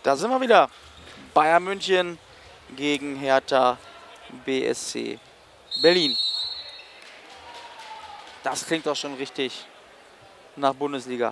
Da sind wir wieder. Bayern München gegen Hertha BSC Berlin. Das klingt doch schon richtig nach Bundesliga.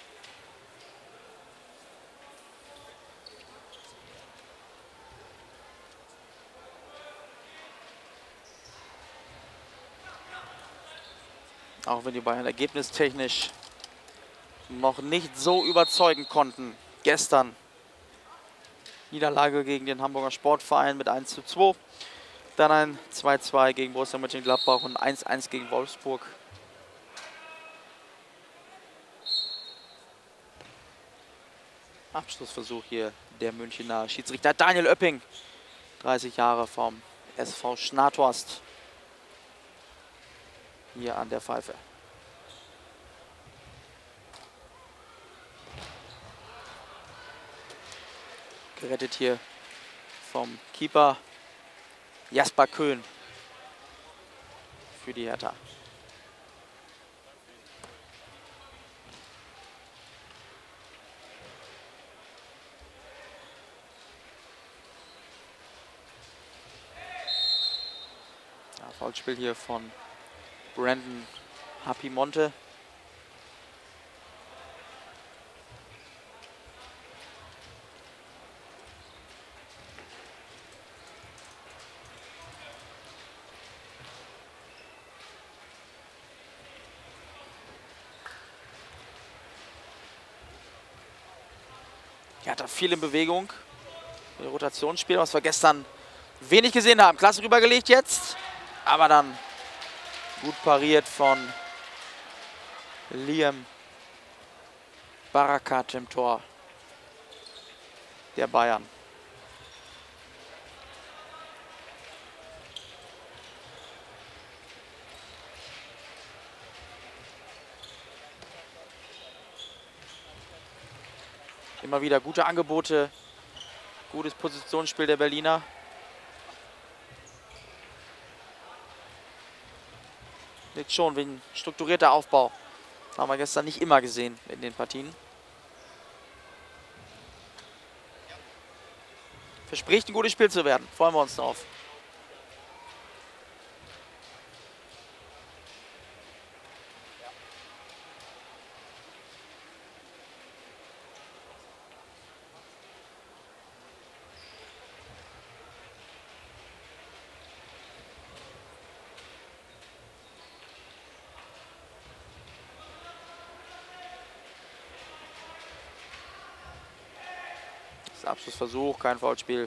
Auch wenn die Bayern ergebnistechnisch noch nicht so überzeugen konnten. Gestern Niederlage gegen den Hamburger Sportverein mit 1:2. Dann ein 2:2 gegen Borussia Mönchengladbach und 1:1 gegen Wolfsburg. Abschlussversuch hier der Münchner Schiedsrichter Daniel Oepping. 30 Jahre vom SV Schnathorst. Hier an der Pfeife. Gerettet hier vom Keeper Jasper Köhn für die Hertha. Ja, Foulspiel hier von Brandon Happy Monte. Er hat da viel in Bewegung. Rotationsspiel, was wir gestern wenig gesehen haben. Klasse rübergelegt jetzt. Aber dann gut pariert von Liam Barakat im Tor der Bayern. Immer wieder gute Angebote, gutes Positionsspiel der Berliner. Jetzt schon wegen strukturierter Aufbau. Das haben wir gestern nicht immer gesehen in den Partien. Verspricht ein gutes Spiel zu werden. Freuen wir uns drauf. Abschlussversuch, kein Foulspiel.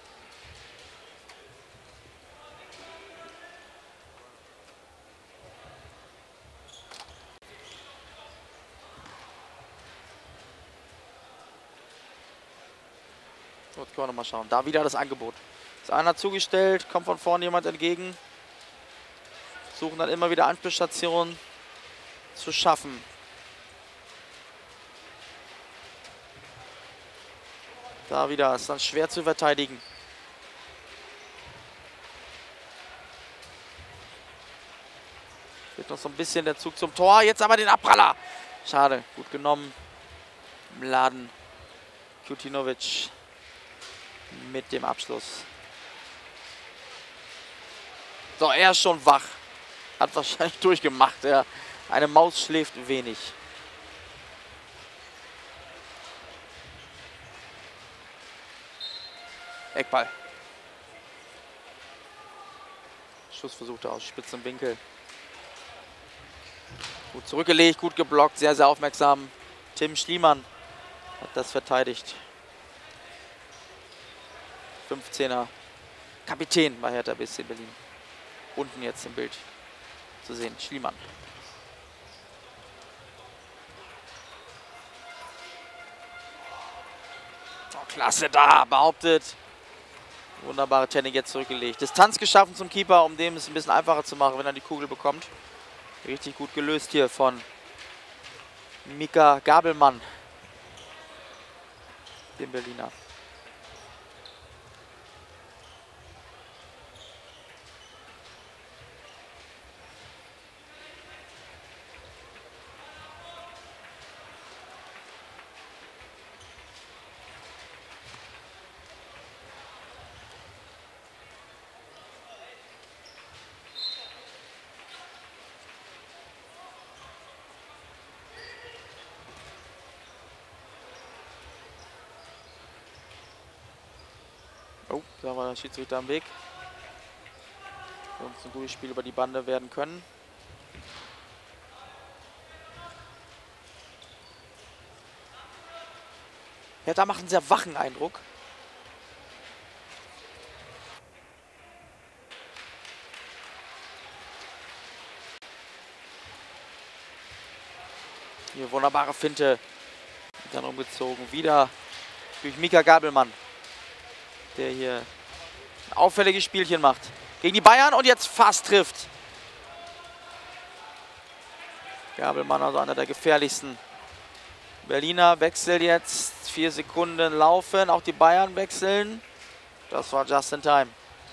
Jetzt können wir noch mal schauen. Da wieder das Angebot. Ist einer zugestellt, kommt von vorne jemand entgegen. Suchen dann immer wieder Anspielstationen zu schaffen. Da wieder, ist dann schwer zu verteidigen. Fehlt noch so ein bisschen der Zug zum Tor. Jetzt aber den Abpraller. Schade, gut genommen. Mladen Kutinovic mit dem Abschluss. So, er ist schon wach. Hat wahrscheinlich durchgemacht. Ja. Eine Maus schläft wenig. Eckball. Schussversuch da aus spitzem Winkel. Gut zurückgelegt, gut geblockt, sehr, sehr aufmerksam. Tim Schliemann hat das verteidigt. 15er Kapitän bei Hertha BSC Berlin. Unten jetzt im Bild zu sehen, Schliemann. Oh, klasse da, behauptet. Wunderbare Technik jetzt zurückgelegt. Distanz geschaffen zum Keeper, um dem es ein bisschen einfacher zu machen, wenn er die Kugel bekommt. Richtig gut gelöst hier von Mika Gabelmann, dem Berliner. Oh, da war der Schiedsrichter am Weg. Sonst ein gutes Spiel über die Bande werden können. Hertha macht einen sehr wachen Eindruck. Hier wunderbare Finte. Dann umgezogen. Wieder durch Mika Gabelmann, der hier ein auffälliges Spielchen macht. Gegen die Bayern und jetzt fast trifft. Gabelmann, also einer der gefährlichsten. Berliner wechselt jetzt. 4 Sekunden laufen. Auch die Bayern wechseln. Das war just in time.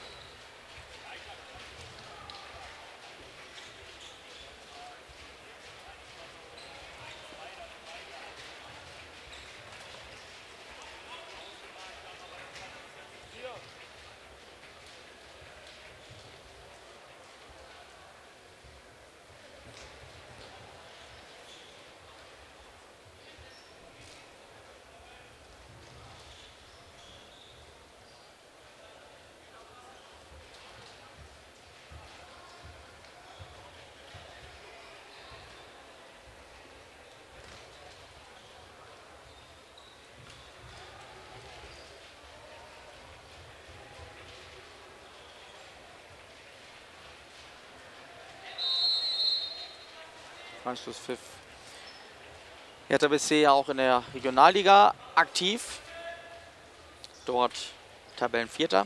Anschlusspfiff. Hertha BSC ja auch in der Regionalliga aktiv. Dort Tabellenvierter.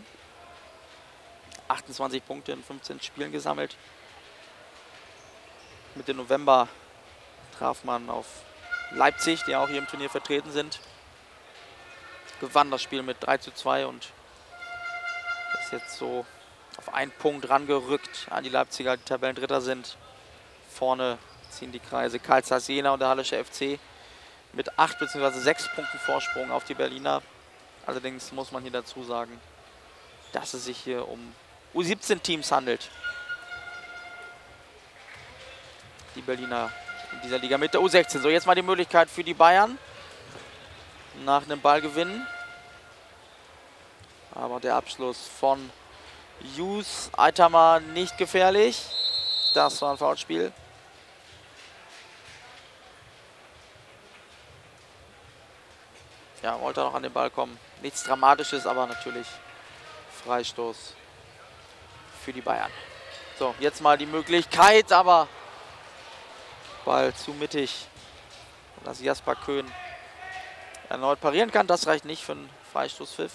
28 Punkte in 15 Spielen gesammelt. Mitte November traf man auf Leipzig, die auch hier im Turnier vertreten sind. Gewann das Spiel mit 3:2 und ist jetzt so auf einen Punkt rangerückt an die Leipziger, die Tabellendritter sind. Vorne ziehen die Kreise Carl Jena und der Hallische FC mit 8 bzw. 6 Punkten Vorsprung auf die Berliner. Allerdings muss man hier dazu sagen, dass es sich hier um U17-Teams handelt. Die Berliner in dieser Liga mit der U16. So, jetzt mal die Möglichkeit für die Bayern nach einem Ballgewinn. Aber der Abschluss von Jus Aitama nicht gefährlich. Das war ein Foulspiel. Ja, wollte noch an den Ball kommen. Nichts Dramatisches, aber natürlich Freistoß für die Bayern. So, jetzt mal die Möglichkeit, aber Ball zu mittig, dass Jasper Köhn erneut parieren kann. Das reicht nicht für einen Freistoßpfiff.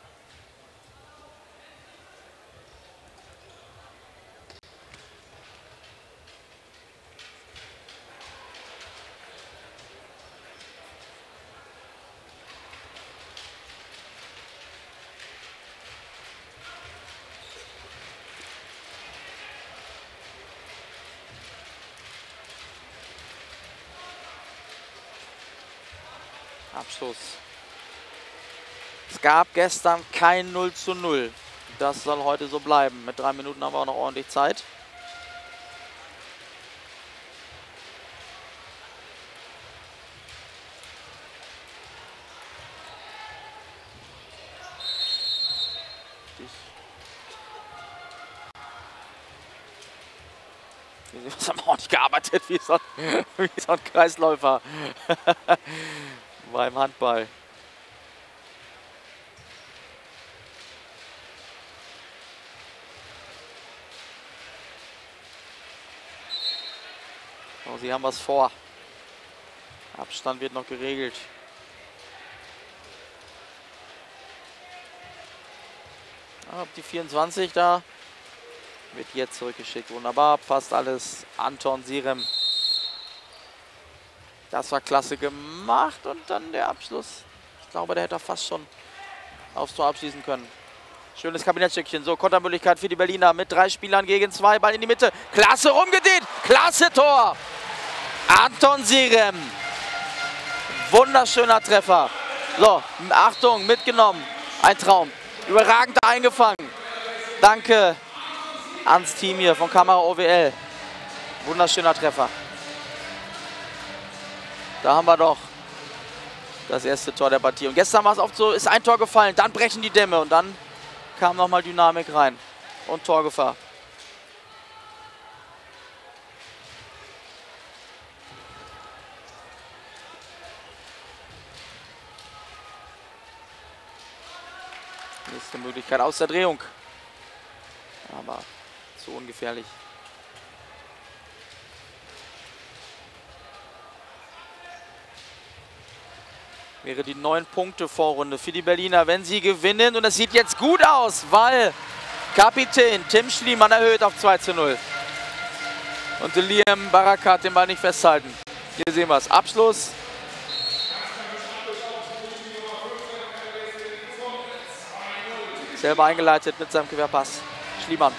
Abschluss. Es gab gestern kein 0:0. Das soll heute so bleiben. Mit 3 Minuten haben wir auch noch ordentlich Zeit. Das haben wir auch nicht gearbeitet wie so ein Kreisläufer beim Handball. Oh, sie haben was vor. Abstand wird noch geregelt. Ab die 24 da. Wird jetzt zurückgeschickt. Wunderbar, passt alles. Anton Sirem. Das war klasse gemacht. Und dann der Abschluss. Ich glaube, der hätte fast schon aufs Tor abschließen können. Schönes Kabinettstückchen. So, Kontermöglichkeit für die Berliner mit 3 Spielern gegen 2. Ball in die Mitte. Klasse rumgedreht. Klasse Tor. Anton Sirem. Wunderschöner Treffer. So, Achtung, mitgenommen. Ein Traum. Überragend eingefangen. Danke ans Team hier von Kamera OWL. Wunderschöner Treffer. Da haben wir doch das erste Tor der Partie. Und gestern war es oft so, ist ein Tor gefallen, dann brechen die Dämme und dann kam nochmal Dynamik rein und Torgefahr. Nächste Möglichkeit aus der Drehung. Aber zu ungefährlich. Wäre die 9-Punkte-Vorrunde für die Berliner, wenn sie gewinnen. Und es sieht jetzt gut aus, weil Kapitän Tim Schliemann erhöht auf 2:0. Und Liam Barakat den Ball nicht festhalten. Hier sehen wir es. Abschluss. Selber eingeleitet mit seinem Querpass. Schliemann.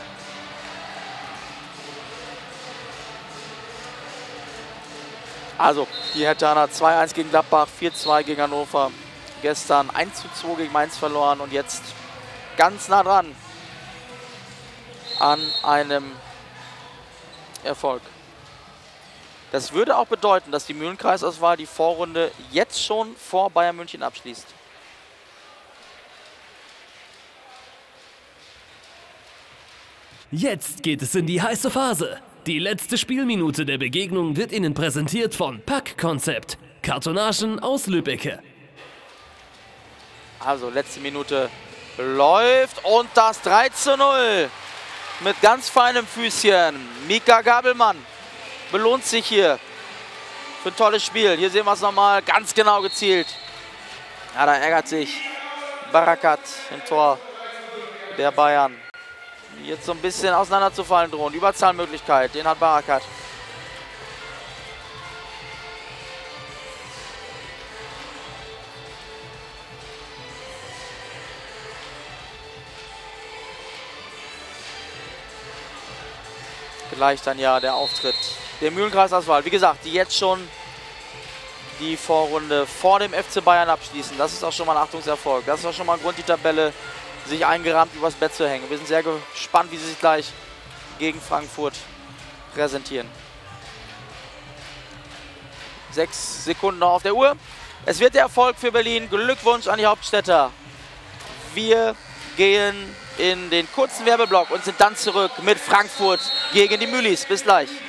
Also, die Herthaner 2:1 gegen Gladbach, 4:2 gegen Hannover. Gestern 1:2 gegen Mainz verloren und jetzt ganz nah dran an einem Erfolg. Das würde auch bedeuten, dass die Mühlenkreisauswahl die Vorrunde jetzt schon vor Bayern München abschließt. Jetzt geht es in die heiße Phase. Die letzte Spielminute der Begegnung wird Ihnen präsentiert von Pack-Konzept. Kartonagen aus Lübbecke. Also letzte Minute läuft und das 3:0 mit ganz feinem Füßchen. Mika Gabelmann belohnt sich hier für ein tolles Spiel. Hier sehen wir es nochmal, ganz genau gezielt. Ja, da ärgert sich Barakat im Tor der Bayern. Jetzt so ein bisschen auseinanderzufallen drohen. Überzahlmöglichkeit, den hat Barakat. Gleich dann ja der Auftritt der Mühlenkreisauswahl. Wie gesagt, die jetzt schon die Vorrunde vor dem FC Bayern abschließen. Das ist auch schon mal ein Achtungserfolg. Das ist auch schon mal ein Grund, die Tabelle sich eingerahmt übers Bett zu hängen. Wir sind sehr gespannt, wie sie sich gleich gegen Frankfurt präsentieren. 6 Sekunden noch auf der Uhr. Es wird der Erfolg für Berlin. Glückwunsch an die Hauptstädter. Wir gehen in den kurzen Werbeblock und sind dann zurück mit Frankfurt gegen die Mühlis. Bis gleich.